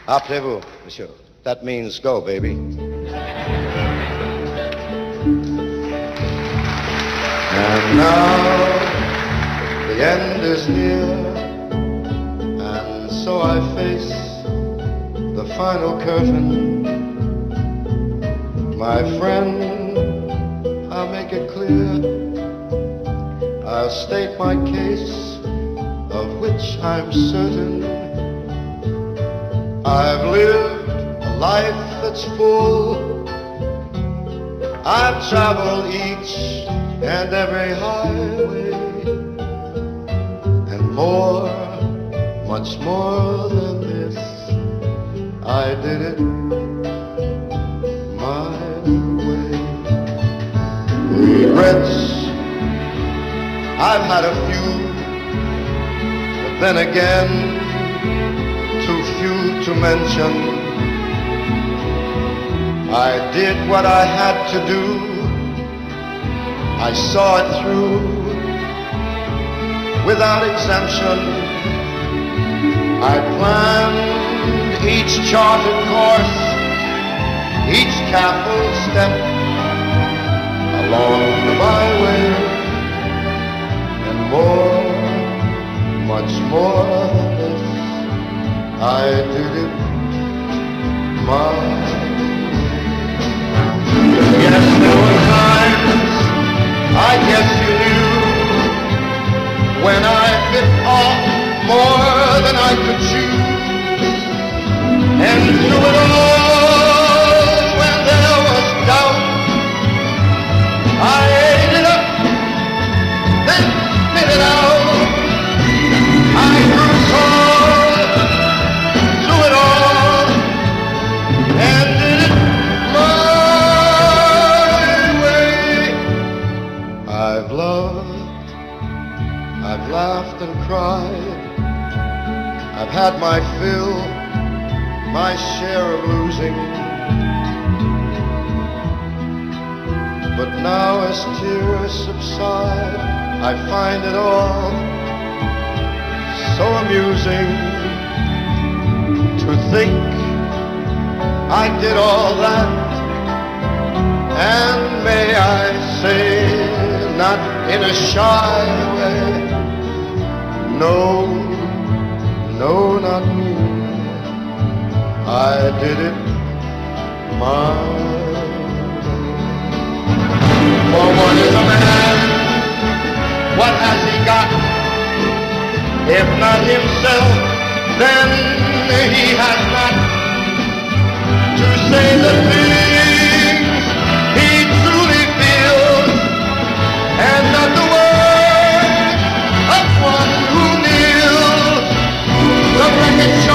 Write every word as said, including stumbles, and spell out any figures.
Appelez-vous, monsieur. That means go, baby. And now the end is near, and so I face the final curtain. My friend, I'll make it clear. I'll state my case, of which I'm certain. I've lived a life that's full. I've traveled each and every highway, and more, much more than this, I did it my way. Regrets, I've had a few, but then again, too few to mention. I did what I had to do. I saw it through without exemption. I planned each charted course, each careful step along the byway, and more, much more than this, I did it my way. Yes, there were times, I guess you knew, when I bit off more than I could chew. And through it all, when there was doubt, I ate it up, then spit it out. I grew tall through it all, and did it my way. I've loved, I've laughed and cried, I've had my fill, my share of losing. But now as tears subside, I find it all so amusing to think I did all that, and may I say, not in a shy way, no, no, not me, I did it my way. For what is a man? What has he got? If not himself, then he has not to say the things he truly feels, and not the words of one who kneels. The record shows